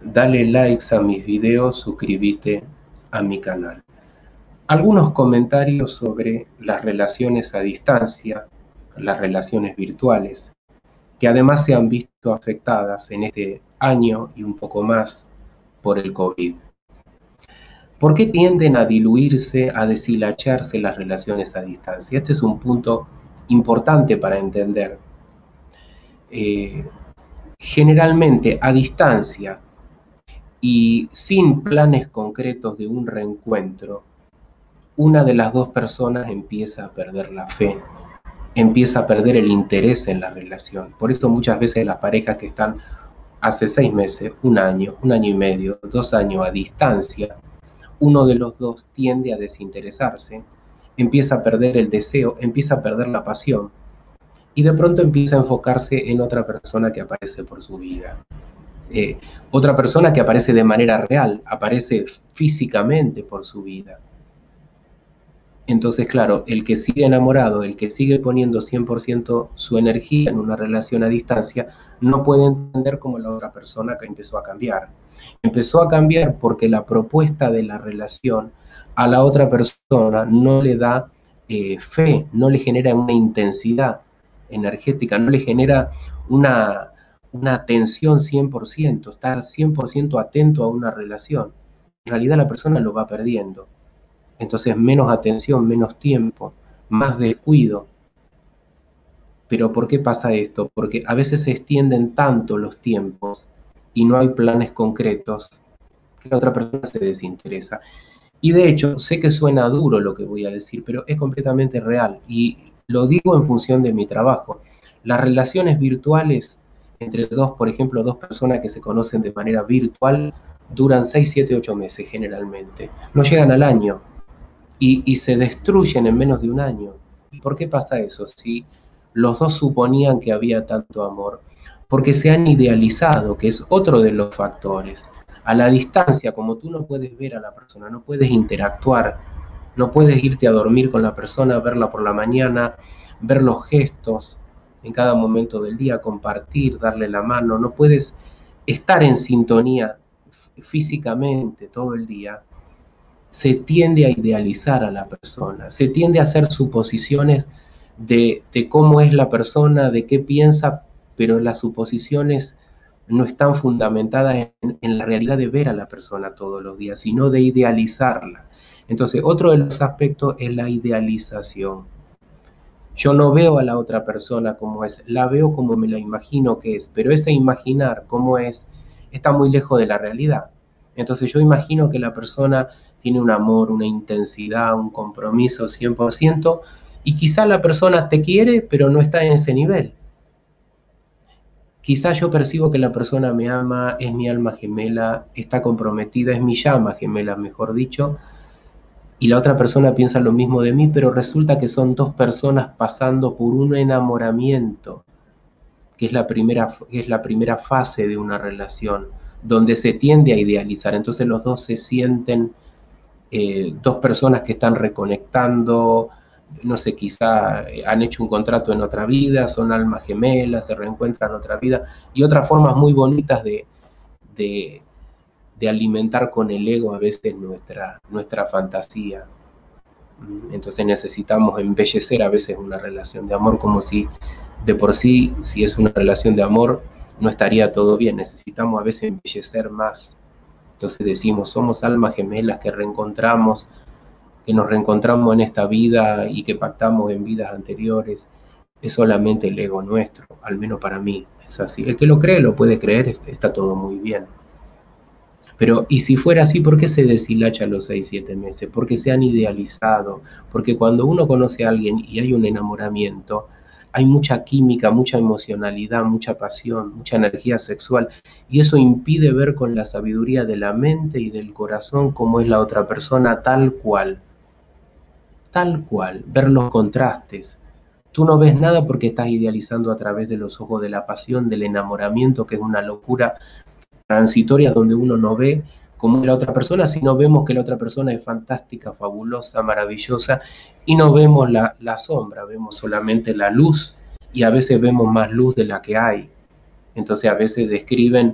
dale likes a mis videos, suscríbete a mi canal. Algunos comentarios sobre las relaciones a distancia, las relaciones virtuales, que además se han visto afectadas en este año y un poco más por el COVID. ¿Por qué tienden a diluirse, a deshilacharse las relaciones a distancia? Este es un punto importante para entender. Generalmente a distancia y sin planes concretos de un reencuentro, una de las dos personas empieza a perder la fe, empieza a perder el interés en la relación. Por eso muchas veces las parejas que están hace 6 meses, un año y medio, 2 años a distancia, uno de los dos tiende a desinteresarse, empieza a perder el deseo, empieza a perder la pasión y de pronto empieza a enfocarse en otra persona que aparece por su vida. Otra persona que aparece de manera real, aparece físicamente por su vida. Entonces, claro, el que sigue enamorado, el que sigue poniendo 100% su energía en una relación a distancia, no puede entender cómo la otra persona que empezó a cambiar. Empezó a cambiar porque la propuesta de la relación a la otra persona no le da fe, no le genera una intensidad energética, no le genera una atención 100%, estar 100% atento a una relación. En realidad la persona lo va perdiendo. Entonces menos atención, menos tiempo, más descuido. Pero ¿por qué pasa esto? Porque a veces se extienden tanto los tiempos y no hay planes concretos que la otra persona se desinteresa. Y de hecho, sé que suena duro lo que voy a decir, pero es completamente real y lo digo en función de mi trabajo. Las relaciones virtuales entre dos, por ejemplo, dos personas que se conocen de manera virtual, duran 6, 7, 8 meses generalmente. No llegan al año. Y se destruyen en menos de un año. ¿Y por qué pasa eso? Si los dos suponían que había tanto amor, porque se han idealizado, que es otro de los factores. A la distancia, como tú no puedes ver a la persona, no puedes interactuar, no puedes irte a dormir con la persona, verla por la mañana, ver los gestos en cada momento del día, compartir, darle la mano, no puedes estar en sintonía físicamente todo el día. Se tiende a idealizar a la persona, se tiende a hacer suposiciones de cómo es la persona, de qué piensa, pero las suposiciones no están fundamentadas en la realidad de ver a la persona todos los días, sino de idealizarla. Entonces, otro de los aspectos es la idealización. Yo no veo a la otra persona como es, la veo como me la imagino que es, pero ese imaginar cómo es está muy lejos de la realidad. Entonces yo imagino que la persona tiene un amor, una intensidad, un compromiso 100%, y quizá la persona te quiere, pero no está en ese nivel. Quizá yo percibo que la persona me ama, es mi alma gemela, está comprometida, es mi llama gemela, mejor dicho, y la otra persona piensa lo mismo de mí, pero resulta que son dos personas pasando por un enamoramiento, que es la primera fase de una relación, donde se tiende a idealizar. Entonces los dos se sienten dos personas que están reconectando, no sé, quizá han hecho un contrato en otra vida, son almas gemelas, se reencuentran en otra vida, y otras formas muy bonitas de, de alimentar con el ego a veces nuestra fantasía. Entonces necesitamos embellecer a veces una relación de amor, como si de por sí, si es una relación de amor, no estaría todo bien. Necesitamos a veces embellecer más. Entonces decimos, somos almas gemelas que reencontramos, que nos reencontramos en esta vida y que pactamos en vidas anteriores. Es solamente el ego nuestro, al menos para mí es así. El que lo cree lo puede creer, está todo muy bien. Pero, y si fuera así, ¿por qué se deshilacha los 6, 7 meses? Porque se han idealizado, porque cuando uno conoce a alguien y hay un enamoramiento, hay mucha química, mucha emocionalidad, mucha pasión, mucha energía sexual, y eso impide ver con la sabiduría de la mente y del corazón cómo es la otra persona tal cual, ver los contrastes. Tú no ves nada porque estás idealizando a través de los ojos de la pasión, del enamoramiento, que es una locura transitoria donde uno no ve cómo es la otra persona, sino vemos que la otra persona es fantástica, fabulosa, maravillosa, y no vemos la sombra, vemos solamente la luz, y a veces vemos más luz de la que hay. Entonces a veces describen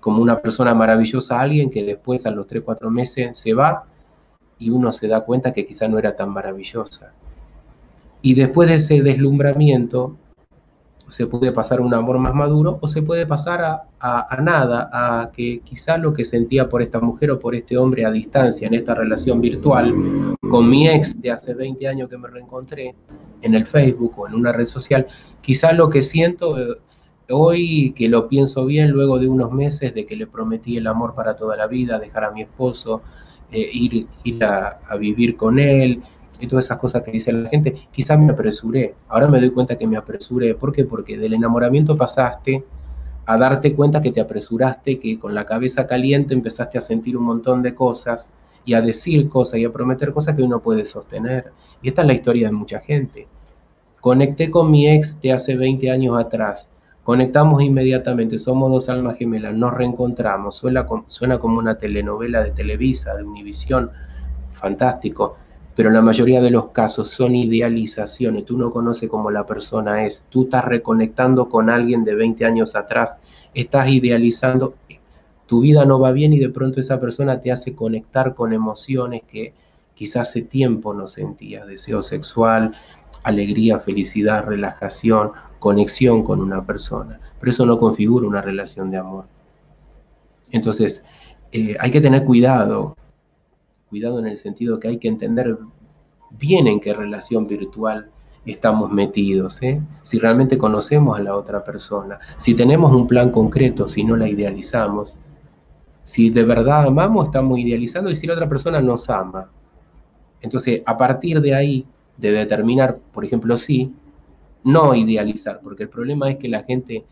como una persona maravillosa a alguien que después a los 3, 4 meses se va y uno se da cuenta que quizá no era tan maravillosa. Y después de ese deslumbramiento se puede pasar a un amor más maduro o se puede pasar a nada, a que quizá lo que sentía por esta mujer o por este hombre a distancia en esta relación virtual con mi ex de hace 20 años que me reencontré en el Facebook o en una red social, quizá lo que siento hoy, que lo pienso bien luego de unos meses de que le prometí el amor para toda la vida, dejar a mi esposo, ir a vivir con él, y todas esas cosas que dice la gente, quizás me apresuré. Ahora me doy cuenta que me apresuré. ¿Por qué? Porque del enamoramiento pasaste a darte cuenta que te apresuraste, que con la cabeza caliente empezaste a sentir un montón de cosas y a decir cosas y a prometer cosas que uno puede sostener. Y esta es la historia de mucha gente. Conecté con mi ex de hace 20 años atrás. Conectamos inmediatamente, somos dos almas gemelas, nos reencontramos. Suena como una telenovela de Televisa, de Univisión, fantástico, pero en la mayoría de los casos son idealizaciones. Tú no conoces cómo la persona es, tú estás reconectando con alguien de 20 años atrás, estás idealizando, tu vida no va bien y de pronto esa persona te hace conectar con emociones que quizás hace tiempo no sentías, deseo sexual, alegría, felicidad, relajación, conexión con una persona, pero eso no configura una relación de amor. Entonces, hay que tener cuidado en el sentido que hay que entender bien en qué relación virtual estamos metidos, ¿eh? Si realmente conocemos a la otra persona, si tenemos un plan concreto, si no la idealizamos, si de verdad amamos, estamos idealizando, y si la otra persona nos ama. Entonces, a partir de ahí, de determinar, por ejemplo, sí, no idealizar, porque el problema es que la gente,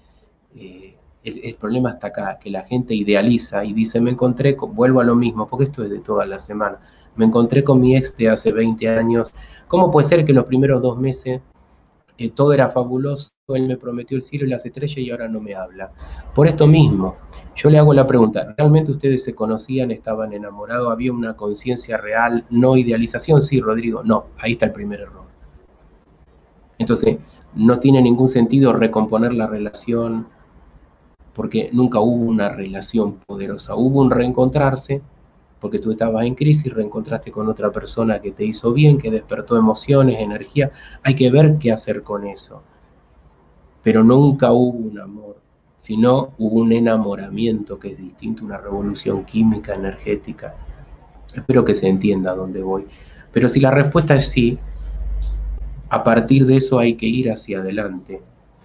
el problema está acá, que la gente idealiza y dice, me encontré, vuelvo a lo mismo, porque esto es de toda la semana, me encontré con mi ex de hace 20 años, ¿cómo puede ser que los primeros 2 meses todo era fabuloso, él me prometió el cielo y las estrellas y ahora no me habla? Por esto mismo, yo le hago la pregunta, ¿realmente ustedes se conocían, estaban enamorados, había una conciencia real, no idealización? Sí, Rodrigo, no, ahí está el primer error. Entonces, no tiene ningún sentido recomponer la relación porque nunca hubo una relación poderosa, hubo un reencontrarse porque tú estabas en crisis, reencontraste con otra persona que te hizo bien, que despertó emociones, energía, hay que ver qué hacer con eso. Pero nunca hubo un amor, sino hubo un enamoramiento que es distinto, una revolución química, energética. Espero que se entienda a dónde voy. Pero si la respuesta es sí, a partir de eso hay que ir hacia adelante.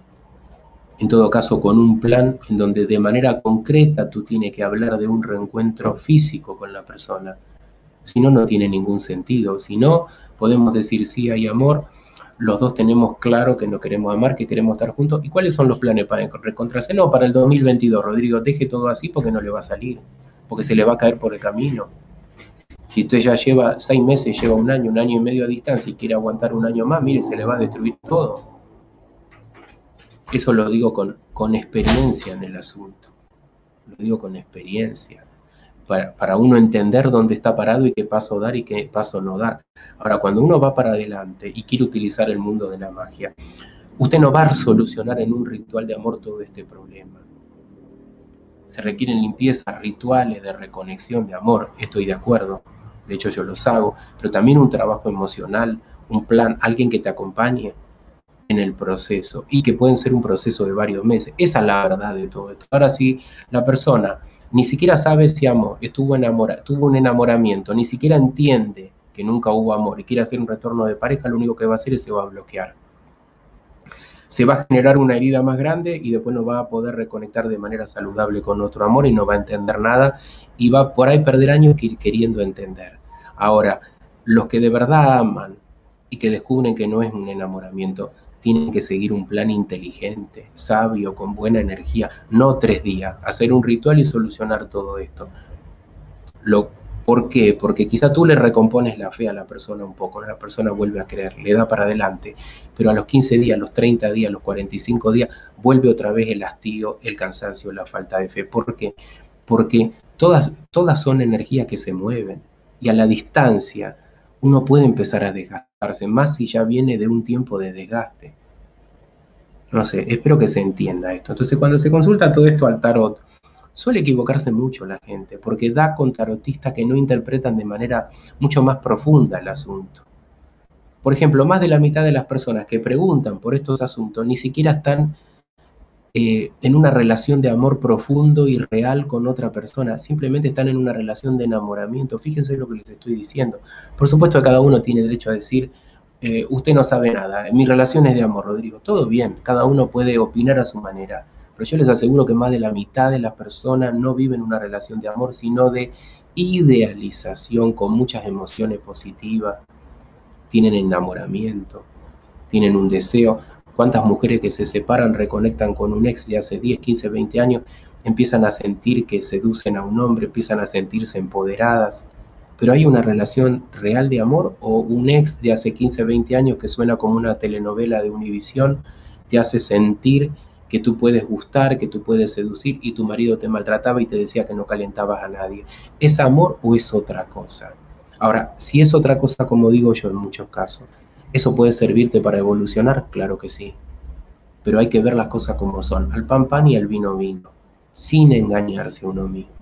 En todo caso, con un plan en donde de manera concreta tú tienes que hablar de un reencuentro físico con la persona. Si no, no tiene ningún sentido. Si no, podemos decir sí hay amor, los dos tenemos claro que nos queremos amar, que queremos estar juntos. ¿Y cuáles son los planes para reencontrarse? No, para el 2022, Rodrigo, deje todo así porque no le va a salir, porque se le va a caer por el camino. Si usted ya lleva 6 meses, lleva un año y medio a distancia y quiere aguantar un año más, mire, se le va a destruir todo. Eso lo digo con experiencia en el asunto. Lo digo con experiencia. Para uno entender dónde está parado y qué paso dar y qué paso no dar. Ahora, cuando uno va para adelante y quiere utilizar el mundo de la magia, usted no va a solucionar en un ritual de amor todo este problema. Se requieren limpiezas, rituales de reconexión, de amor, estoy de acuerdo. De hecho, yo los hago, pero también un trabajo emocional, un plan, alguien que te acompañe en el proceso y que pueden ser un proceso de varios meses. Esa es la verdad de todo esto. Ahora, si la persona ni siquiera sabe si amó, tuvo un enamoramiento, ni siquiera entiende que nunca hubo amor y quiere hacer un retorno de pareja, lo único que va a hacer es se va a bloquear. Se va a generar una herida más grande y después no va a poder reconectar de manera saludable con otro amor y no va a entender nada y va por ahí perder años queriendo entender. Ahora, los que de verdad aman y que descubren que no es un enamoramiento, tienen que seguir un plan inteligente, sabio, con buena energía, no 3 días, hacer un ritual y solucionar todo esto. ¿Por qué? Porque quizá tú le recompones la fe a la persona un poco, la persona vuelve a creer, le da para adelante, pero a los 15 días, los 30 días, los 45 días, vuelve otra vez el hastío, el cansancio, la falta de fe. ¿Por qué? Porque todas son energías que se mueven y a la distancia uno puede empezar a desgastarse, más si ya viene de un tiempo de desgaste. No sé, espero que se entienda esto. Entonces, cuando se consulta todo esto al tarot, Suele equivocarse mucho la gente, porque da con tarotistas que no interpretan de manera mucho más profunda el asunto. Por ejemplo, más de la mitad de las personas que preguntan por estos asuntos ni siquiera están en una relación de amor profundo y real con otra persona, simplemente están en una relación de enamoramiento. Fíjense lo que les estoy diciendo. Por supuesto que cada uno tiene derecho a decir, usted no sabe nada, mi relación es de amor, Rodrigo. Todo bien, cada uno puede opinar a su manera, pero yo les aseguro que más de la mitad de las personas no viven una relación de amor, sino de idealización con muchas emociones positivas, tienen enamoramiento, tienen un deseo. ¿Cuántas mujeres que se separan reconectan con un ex de hace 10, 15, 20 años, empiezan a sentir que seducen a un hombre, empiezan a sentirse empoderadas? Pero hay una relación real de amor, o un ex de hace 15, 20 años que suena como una telenovela de Univisión, te hace sentir que tú puedes gustar, que tú puedes seducir, y tu marido te maltrataba y te decía que no calentabas a nadie. ¿Es amor o es otra cosa? Ahora, si es otra cosa, como digo yo en muchos casos, ¿eso puede servirte para evolucionar? Claro que sí, pero hay que ver las cosas como son, al pan pan y al vino vino, sin engañarse a uno mismo.